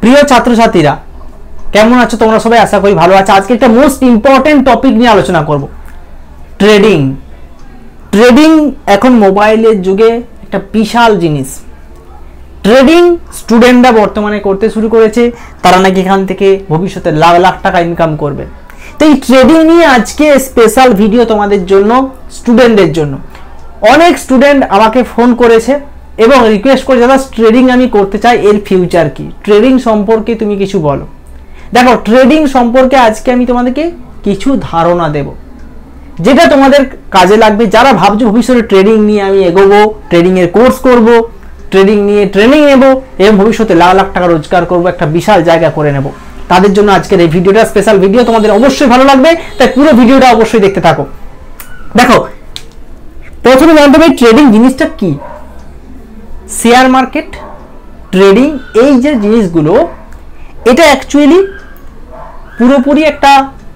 প্রিয় ছাত্রছাত্রীরা, কেমন আছো তোমরা সবাই? আশা করি ভালো আছো। আজকে একটা মোস্ট ইম্পর্টেন্ট টপিক নিয়ে আলোচনা করব, ট্রেডিং। ট্রেডিং এখন মোবাইলের যুগে একটা বিশাল জিনিস। ট্রেডিং স্টুডেন্টরা বর্তমানে করতে শুরু করেছে, তারা নাকি এখান থেকে ভবিষ্যতে লাখ লাখ টাকা ইনকাম করবে। তো এই ট্রেডিং নিয়ে আজকে স্পেশাল ভিডিও তোমাদের জন্য, স্টুডেন্টদের জন্য। অনেক স্টুডেন্ট আমাকে ফোন করেছে এবং রিকোয়েস্ট করেছে, দাদা ট্রেডিং আমি করতে চাই, এর ফিউচার কি? ট্রেডিং সম্পর্কে তুমি কিছু বলো। দেখো, ট্রেডিং সম্পর্কে আজকে আমি তোমাদেরকে কিছু ধারণা দেব, যেটা তোমাদের কাজে লাগবে। যারা ভাবছো ভবিষ্যতে ট্রেডিং নিয়ে আমি এগোবো, ট্রেডিং এর কোর্স করব, ট্রেডিং নিয়ে ট্রেনিং নেব এবং ভবিষ্যতে লাখ লাখ টাকা রোজগার করব, একটা বিশাল জায়গা করে নেব, তাদের জন্য আজকের এই ভিডিওটা স্পেশাল ভিডিও। তোমাদের অবশ্যই ভালো লাগবে, তাই পুরো ভিডিওটা অবশ্যই দেখতে থাকো। দেখো, প্রথমে জানতে হবে ট্রেডিং জিনিসটা কি। শেয়ার মার্কেট, ট্রেডিং, এই যে জিনিসগুলো, এটা অ্যাকচুয়ালি পুরোপুরি একটা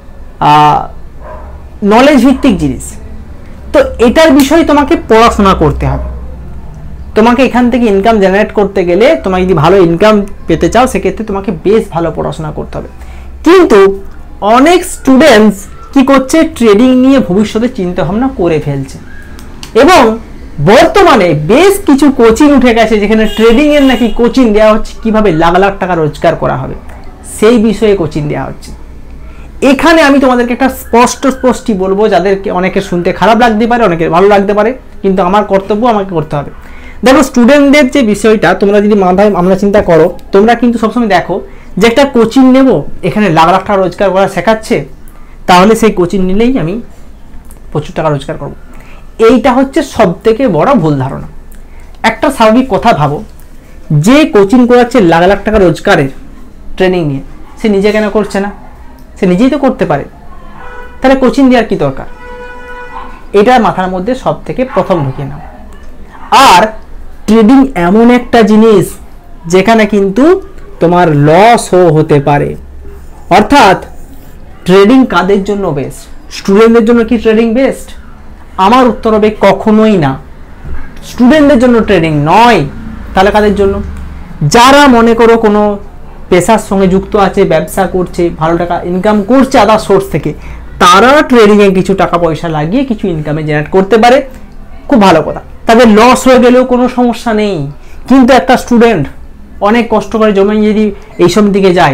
নলেজ ভিত্তিক জিনিস। তো এটার বিষয়ে তোমাকে পড়াশোনা করতে হবে। তোমাকে এখান থেকে ইনকাম জেনারেট করতে গেলে, তোমাকে যদি ভালো ইনকাম পেতে চাও, সেক্ষেত্রে তোমাকে বেশ ভালো পড়াশোনা করতে হবে। কিন্তু অনেক স্টুডেন্টস কি করছে, ট্রেডিং নিয়ে ভবিষ্যতে চিন্তা ভাবনা করে ফেলছে এবং বর্তমানে বেশ কিছু কোচিং উঠে গেছে, যেখানে ট্রেডিং এর নাকি কোচিং দেওয়া হচ্ছে, কিভাবে লাখ লাখ টাকা রোজগার করা হবে সেই বিষয়ে কোচিং দেওয়া হচ্ছে। এখানে আমি তোমাদেরকে একটা স্পষ্টই বলবো, যাদেরকে অনেকে শুনতে খারাপ লাগতে পারে, অনেকের ভালো লাগতে পারে, কিন্তু আমার কর্তব্য আমাকে করতে হবে। দেখো, স্টুডেন্টদের যে বিষয়টা তোমরা যদি মাথায় আমরা চিন্তা করো, তোমরা কিন্তু সবসময় দেখো যে একটা কোচিং নেব, এখানে লাখ লাখ টাকা রোজগার করা শেখাচ্ছে, তাহলে সেই কোচিং নিলেই আমি প্রচুর টাকা রোজগার করব। এইটা হচ্ছে সব থেকে বড় ভুল ধারণা। একটা স্বাভাবিক কথা ভাবো, যে কোচিং করাচ্ছে লাখ লাখ টাকা রোজগারের ট্রেনিং নিয়ে, সে নিজে কেন করছে না? সে নিজেই তো করতে পারে, তাহলে কোচিং দেওয়ার কি দরকার? এটা মাথার মধ্যে সব থেকে প্রথম ঢুকিয়ে নাও। আর ট্রেডিং এমন একটা জিনিস যেখানে কিন্তু তোমার লসও হতে পারে। অর্থাৎ ট্রেডিং কাদের জন্য বেস্ট? স্টুডেন্টদের জন্য কি ট্রেডিং বেস্ট? আমার উত্তর হবে কখনোই না। স্টুডেন্টদের জন্য ট্রেডিং নয়। তাহলে কাদের জন্য? যারা মনে করো কোনো পেশার সঙ্গে যুক্ত আছে, ব্যবসা করছে, ভালো টাকা ইনকাম করছে আদার সোর্স থেকে, তারা ট্রেডিংয়ে কিছু টাকা পয়সা লাগিয়ে কিছু ইনকামে জেনারেট করতে পারে, খুব ভালো কথা। তাদের লস হয়ে গেলেও কোনো সমস্যা নেই। কিন্তু একটা স্টুডেন্ট অনেক কষ্ট করে জমে যদি এইসব দিকে যায়,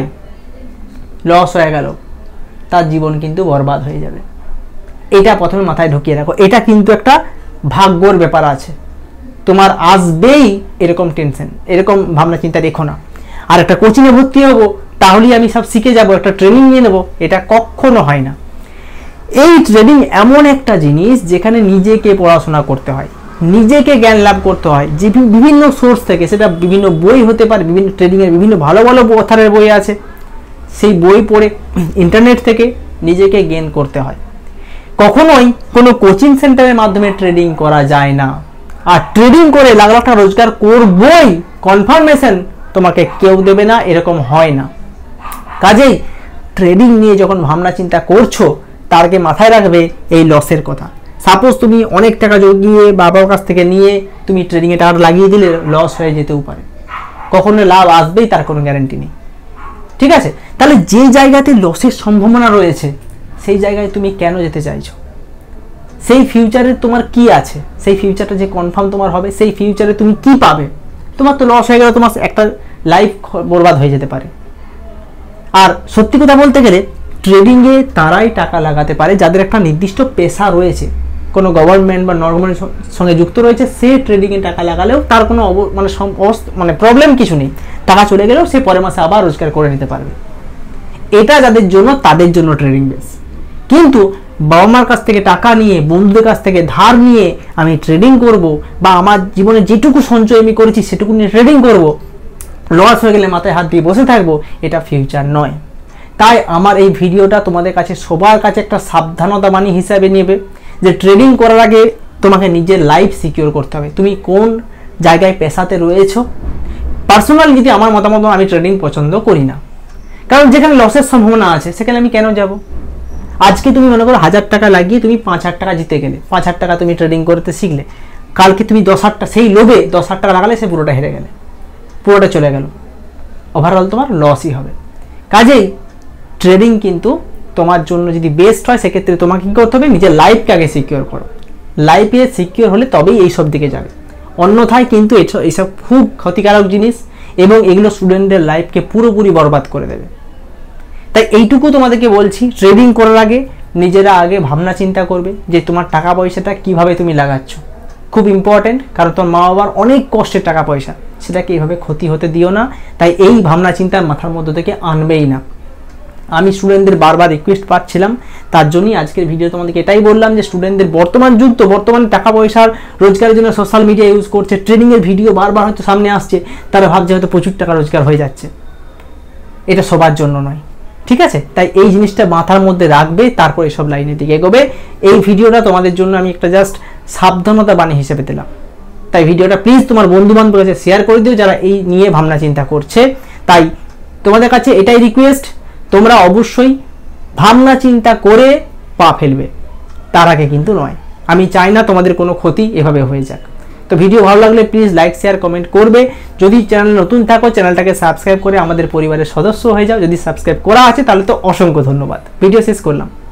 লস হয়ে গেল, তার জীবন কিন্তু বরবাদ হয়ে যাবে। এটা প্রথমে মাথায় ঢুকিয়ে রাখো। এটা কিন্তু একটা ভাগ্যর ব্যাপার আছে, তোমার আসবেই এরকম টেনশন, এরকম ভাবনা চিন্তা রেখো না। আর একটা কোচিংয়ে ভর্তি হবো, তাহলেই আমি সব শিখে যাব, একটা ট্রেনিং নিয়ে নেবো, এটা কখনো হয় না। এই ট্রেডিং এমন একটা জিনিস যেখানে নিজেকে পড়াশোনা করতে হয়, নিজেকে জ্ঞান লাভ করতে হয়, যে বিভিন্ন সোর্স থেকে, সেটা বিভিন্ন বই হতে পারে, বিভিন্ন ট্রেডিংয়ের বিভিন্ন ভালো ভালো অথারের বই আছে, সেই বই পড়ে ইন্টারনেট থেকে নিজেকে গেইন করতে হয়। কখনোই কোনো কোচিং সেন্টারের মাধ্যমে ট্রেডিং করা যায় না। আর ট্রেডিং করে লাখ লাখ টাকা রোজগার করবই কনফার্মেশন তোমাকে কেউ দেবে না, এরকম হয় না। কাজেই ট্রেডিং নিয়ে যখন ভাবনা চিন্তা করছো, তার আগে মাথায় রাখবে এই লসের কথা। সাপোজ তুমি অনেক টাকা জমিয়ে বাবার কাছ থেকে নিয়ে তুমি ট্রেডিংয়ে টাকা লাগিয়ে দিলে, লস হয়ে যেতেও পারে, কখনো লাভ আসবেই তার কোনো গ্যারান্টি নেই। ঠিক আছে? তাহলে যে জায়গাতে লসের সম্ভাবনা রয়েছে, সেই জায়গায় তুমি কেন যেতে চাইছো? সেই ফিউচারে তোমার কি আছে? সেই ফিউচারটা যে কনফার্ম তোমার হবে, সেই ফিউচারে তুমি কি পাবে? তোমার তো লস হয়ে গেলে তোমার একটা লাইফ বরবাদ হয়ে যেতে পারে। আর সত্যি কথা বলতে গেলে, ট্রেডিংয়ে তারাই টাকা লাগাতে পারে যাদের একটা নির্দিষ্ট পেশা রয়েছে, কোনো গভর্নমেন্ট বা নর্মালের সঙ্গে যুক্ত রয়েছে। সে ট্রেডিংয়ে টাকা লাগালেও তার কোনো মানে প্রবলেম কিছু নেই, টাকা চলে গেলেও সে পরের মাসে আবার রোজগার করে নিতে পারবে। এটা যাদের জন্য, তাদের জন্য ট্রেডিং বেস। কিন্তু বাবা মার কাছ থেকে টাকা নিয়ে, বন্ধুদের কাছ থেকে ধার নিয়ে আমি ট্রেডিং করব, বা আমার জীবনে যেটুকু সঞ্চয় আমি করেছি সেটুকু নিয়ে ট্রেডিং করব, লস হয়ে গেলে মাথায় হাত দিয়ে বসে থাকবো, এটা ফিউচার নয়। তাই আমার এই ভিডিওটা তোমাদের কাছে, সবার কাছে একটা সাবধানতা বাণী হিসাবে নেবে, যে ট্রেডিং করার আগে তোমাকে নিজের লাইফ সিকিউর করতে হবে। তুমি কোন জায়গায় পেশাতে রয়েছো? পার্সোনালি যদি আমার মতামত, আমি ট্রেডিং পছন্দ করি না, কারণ যেখানে লসের সম্ভাবনা আছে সেখানে আমি কেন যাব? আজকে তুমি মনে করো 1000 টাকা লাগিয়ে তুমি 5000 টাকা জিতে গেলে, 5000 টাকা তুমি ট্রেডিং করতে শিখলে, কালকে তুমি 10,000 টাকা, সেই লোভে 10,000 টাকা লাগালে, সে পুরোটা হেরে গেলে, পুরোটা চলে গেল। ওভারঅল তোমার লসই হবে। কাজেই ট্রেডিং কিন্তু তোমার জন্য যদি বেস্ট হয়, সেক্ষেত্রে তোমাকে কী করতে হবে, নিজের লাইফকে আগে সিকিওর করো। লাইফে সিকিওর হলে তবেই এইসব দিকে যাবে, অন্যথায় কিন্তু এইসব খুব ক্ষতিকারক জিনিস এবং এগুলো স্টুডেন্টদের লাইফকে পুরোপুরি বরবাদ করে দেবে। তাই এইটুকু তোমাদেরকে বলছি, ট্রেডিং করার আগে নিজেরা আগে ভাবনা চিন্তা করবে যে তোমার টাকা পয়সাটা কিভাবে তুমি লাগাচ্ছ, খুব ইম্পর্টেন্ট। কারণ তোমার মা বাবার অনেক কষ্টের টাকা পয়সা, সেটাকে এইভাবে ক্ষতি হতে দিও না। তাই এই ভাবনা চিন্তা মাথার মধ্যে থেকে আনবেই না। আমি স্টুডেন্টদের বারবার রিকোয়েস্ট পাচ্ছিলাম, তার জন্যই আজকের ভিডিও তোমাদেরকে এটাই বললাম যে স্টুডেন্টদের বর্তমান যুগ তো, বর্তমানে টাকা পয়সার রোজগারের জন্য সোশ্যাল মিডিয়া ইউজ করছে, ট্রেডিংয়ের ভিডিও বারবার হয়তো সামনে আসছে, তারা ভাবছে হয়তো প্রচুর টাকা রোজগার হয়ে যাচ্ছে। এটা সবার জন্য নয়, ঠিক আছে? তাই এই জিনিসটা মাথার মধ্যে রাখবে, তারপর এসব লাইনের দিকে এগোবে। এই ভিডিওটা তোমাদের জন্য আমি একটা জাস্ট সাবধানতা বাণী হিসেবে দিলাম। তাই ভিডিওটা প্লিজ তোমার বন্ধুবান্ধবের কাছে শেয়ার করে দিও যারা এই নিয়ে ভাবনা চিন্তা করছে। তাই তোমাদের কাছে এটাই রিকোয়েস্ট, তোমরা অবশ্যই ভাবনা চিন্তা করে পা ফেলবে, তার আগে কিন্তু নয়। আমি চাই না তোমাদের কোনো ক্ষতি এভাবে হয়ে যাক। তো ভিডিও ভালো লাগলে প্লিজ লাইক শেয়ার কমেন্ট করবে। যদি চ্যানেল নতুন থাকো, চ্যানেলটাকে সাবস্ক্রাইব করে আমাদের পরিবারের সদস্য হয়ে যাও। যদি সাবস্ক্রাইব করা আছে তাহলে তো অসংখ্য ধন্যবাদ। ভিডিও শেষ করলাম।